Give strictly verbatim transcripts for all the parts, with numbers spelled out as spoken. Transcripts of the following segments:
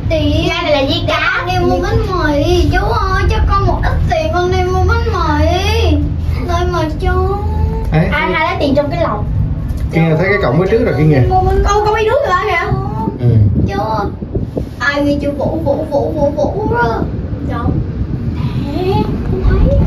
tiền. Ra này là gì cả? Con đi mua bánh mì. Chú ơi cho con một ít tiền con đi mua bánh mì. Đây mà chú. Đấy, Anh hai lấy tiền trong cái lồng. Kiên thấy cái cổng phía trước rồi Kiên kìa. Con có biết nước rồi kìa. Ừ. Chú ai ghi chú Vũ Vũ Vũ Vũ Vũ đó. Đâu? Thế không thấy.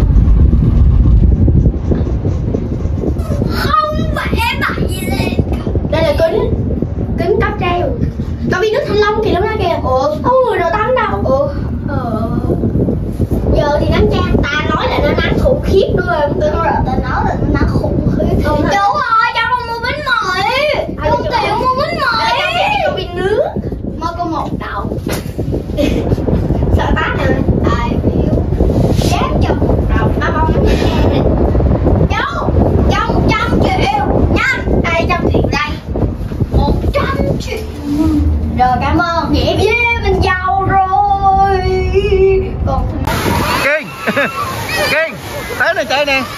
Không vẽ bậy lên. Đây là kính. Kính cáp treo. Có biết nước thanh long kìa lúc đó kìa. Ủa, không người đồ tắm đâu. Ủa. Ờ. Giờ thì nắng chang, ta nói là nó nắng khủng khiếp luôn rồi. Tôi nói là tôi nói là nó khủng khiếp. Không Chú ơi cho con mua bánh mì. Con tiền mua bánh mì. Cho bình nước. Mới có một đồng. Sợ tát nè. Ai biểu dám cho một đồng. Ba bông nó nghe nè. Chú cho một trăm triệu. Nhanh. Đây trăm triệu đây. Một trăm triệu. Rồi cảm ơn. Dễ biết. Yeah, mình giàu rồi. Còn Kiên Kiên tới này chạy nè.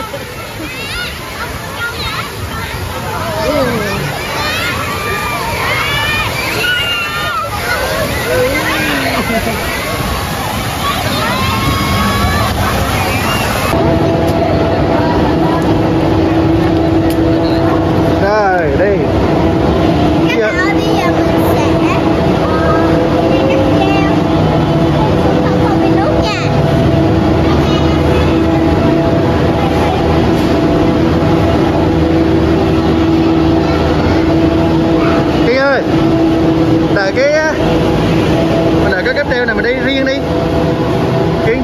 Rồi đi. Bây giờ mình sẽ ờ, đi cái cáp treo. Không không bị nước nha. Kiên ơi, đợi cái mình đợi cái cáp treo này mình đi riêng đi. Kiên,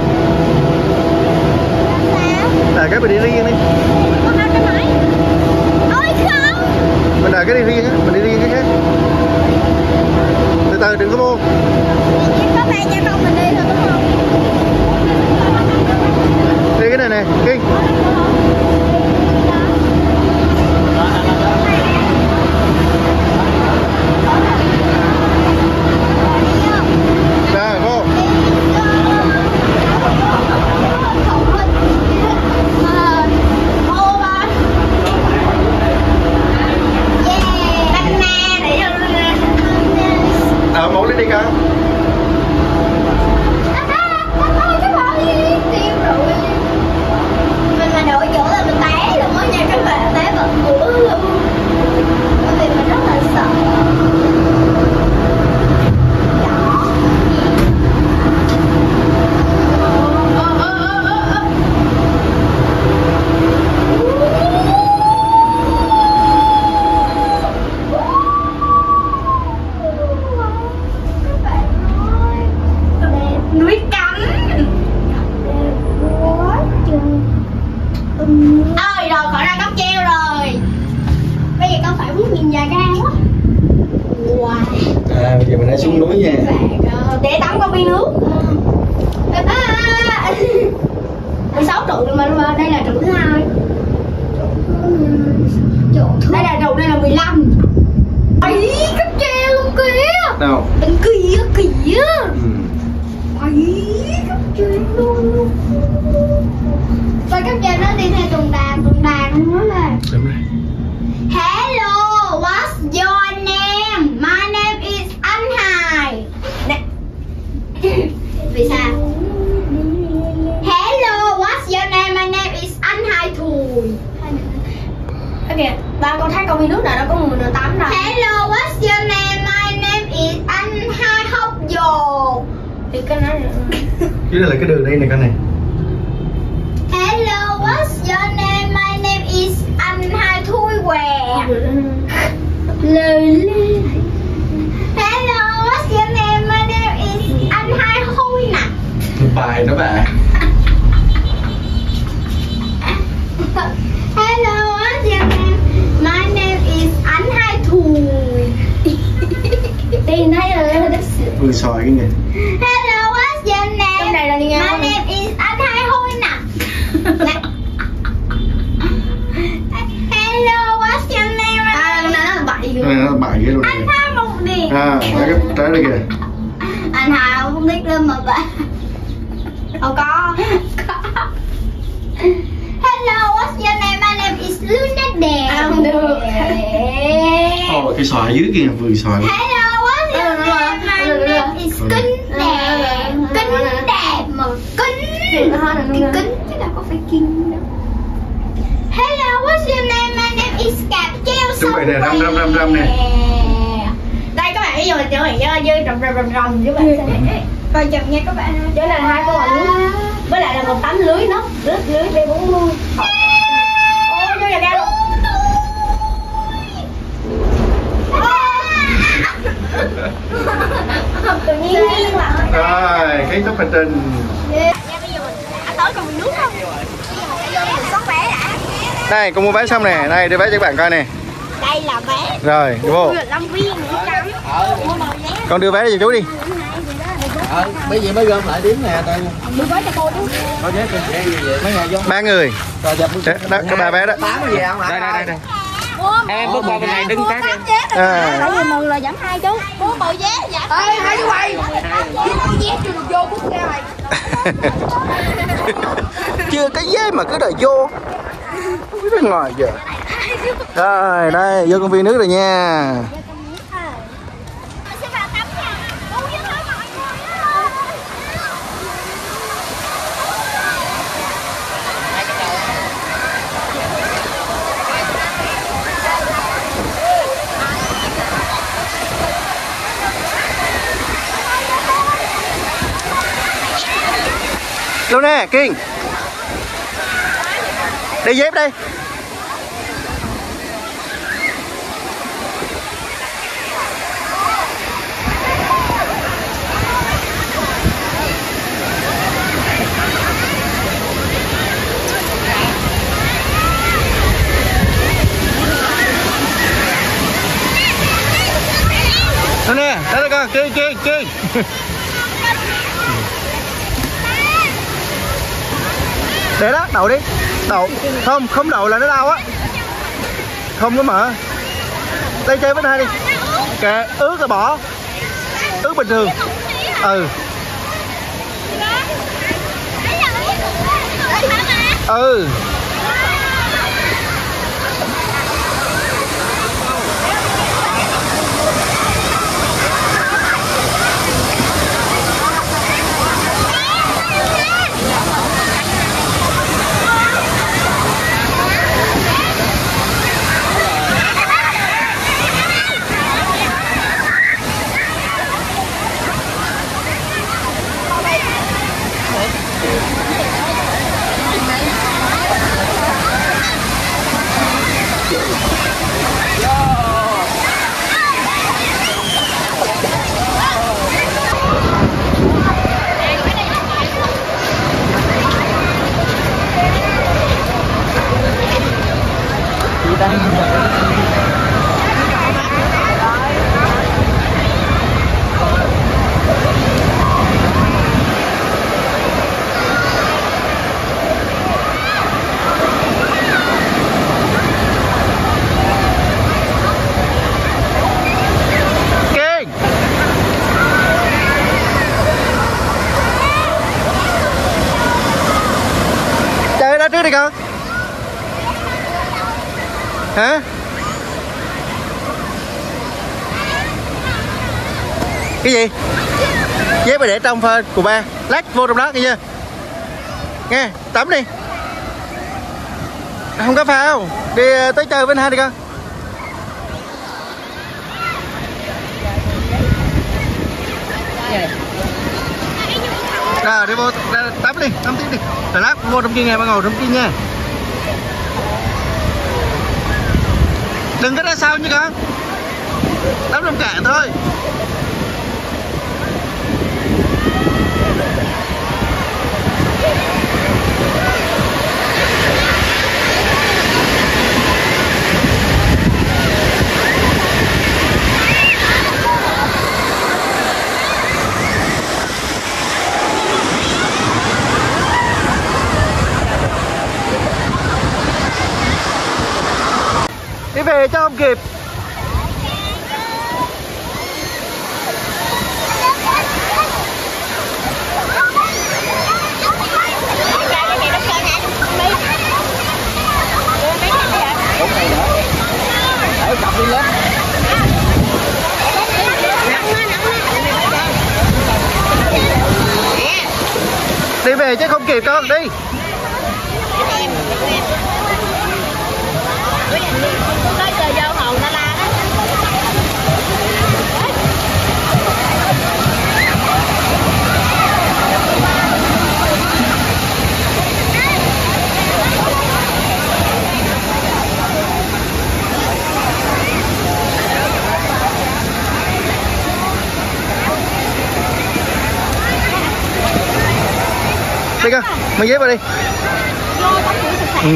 Sao? đợi cái mình đi riêng đi. Con ăn cái máy. Ôi không. Mình đợi cái đi riêng á, mình đi riêng cái khác. Từ từ đừng có mua. Chỉ có ba cha con mình đi thôi đúng không? Đi cái này nè, Kiên. Rồi vô. Đợi một đi đi con. Mình mà đội chỗ là mình té luôn á nha các bạn, té bật ngửa luôn. Bởi vì mình rất là sợ. Núi cấm. Ơi rồi khỏi ra cáp treo rồi. Bây giờ con phải muốn nhìn dài cao quá. Wow. À bây giờ mình hãy xuống núi nha. Để tắm con ly nước. mười sáu trụ nhưng mà đây là trụ thứ hai. Đây là trụ, đây là mười lăm. Ấy cáp treo luôn kìa. Đâu? Bên kia kìa. Ừ. Ấy cáp treo luôn. Và cáp treo nó đi theo tuần đàn, tuần đàn nó là Đúng rồi. Hello, what's your name? My name is Anh Hải. Nè. Vì sao? Hello, what's your name? My name is Anh Hải Thùi. Ok, ba con thấy con ly nước nào nó có người nào tắm đâu. Hello, what's your name? My name is Anh Hải Hóc Dồ. Thì cái nói Chứ đây là cái đường đây này con này. Hello, what's your name? My name is Anh Hải Thui Què. lời Hello, what's your name? My name is Anh Hải Hôi Nè. Bài đó bà. Hello, what's your name? My name is Anh Hải Thùi. tiền thấy rồi đó. Vừa sòi cái gì. Hello, what's your name? Trong này là đi My ngang. name is Anh Hải Hôi Nè. Hello, what's your name? À, hôm nay nó là bậy Cái này nó là bài ghê luôn Anh này. Hải Một Điền. À, trái cái trái đây kìa. Anh Hải không biết lên mà bạn. Không có. Hello, what's your name? My name is Luna Đèn. À, không được. Ồ, cái sòi dưới kia vừa sòi. Hello, what's your Được rồi, name? My được rồi. name is kính đẹp, kính đẹp mà kính thì kính chứ đâu có phải kim đâu. Hello, what's your name? My name is Cáp Treo. Chú vậy nè, răm răm răm răm nè. Đây các bạn, ví dụ mình cho mình dơ rầm rầm rầm rầm với bạn xem. Coi chừng nha các bạn. Cho nên hai con lưới với lại là một tấm lưới nó lưới lưới B bốn mươi. Ôi vô nhà ra luôn. Tự nhiên nhiên là. Rồi, kết thúc hành trình. Nha, bây giờ mình đã tới còn mình nước không? Bây giờ mình sẽ vô mình xót vé đã. Đây, con mua vé xong nè, đây đưa vé cho các bạn coi nè. Đây là vé. Rồi, đi vô. Lâm viên nữa trăm. Mua màu vé. Con đưa vé cho chú đi. Ờ, bây giờ mới gom lại đếm nè, tôi Đưa vé cho cô chứ. có vé trên xe gì vậy? Mấy ngày vô. Ba người. Rồi giờ Đó, có ba vé đó. tám cái gì không hả? Đây đây đây đây. Em bước qua bên này đứng cái em. À. Tại vì mừng là giảm hai chú. Mua màu vé giảm. Ê, hai chú quay. Mua vé chưa được vô bút ra rồi. Chưa cái vé mà cứ đòi vô. Không biết ngoài giờ. Rồi, đây, vô công viên nước rồi nha. Luôn nè, Kiên. Đi dép đi. Luôn nè, tới đây con, Kiên, Kiên, Kiên. Để đó, đậu đi. Đậu. Không, không đậu là nó đau á. Không có mở. Đây chơi với hai đi. Kệ, ướt rồi bỏ. Ướt bình thường. Ừ. Ừ. Trước đi con. Hả? Cái gì? Dép phải để trong phơi của ba. Lát vô trong đó nghe chưa? Nghe, tắm đi. Không có phao. Đi tới chơi với anh hai đi con. Rồi đi vô tắm đi, tắm tiếp đi. Rồi lát vô trong kia nghe, ba ngồi trong kia nha. Đừng có ra sau nha con. Tắm trong cạn thôi. Đi về cho không kịp. Để cặp đi lên. về chứ không kịp con, đi. Tới giờ giao hồn ta la đó. Đi con, mang dép vào đi. Ừ.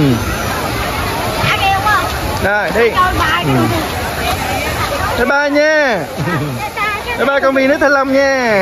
Rồi, đi. Ừ. Bye bye nha. Bye bye con Vi nước Thanh Long nha.